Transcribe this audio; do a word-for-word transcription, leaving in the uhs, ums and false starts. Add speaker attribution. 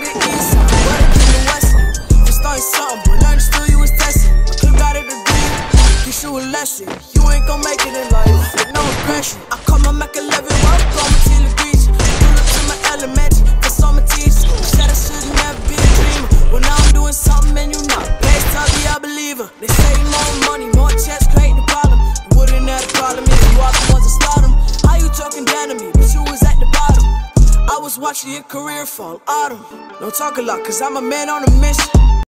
Speaker 1: the east side, but I came to west side. You started something, but learned still you was testing. I could've got a degree, teach you a lesson. You ain't gon' make it in life with no aggression. I call my Mac eleven, work on my ten degrees. Pull up to my elementary, cause all my teachers said I should've never be a dreamer. Well now I'm doing something and you not. Please tell me I believe her. They say more money, more checks, create the problem. You wouldn't have the problem if you are the ones that start them. How you talking down to me, but you was at the bottom. I was watching your career fall, autumn. Don't talk a lot, cause I'm a man on a mission.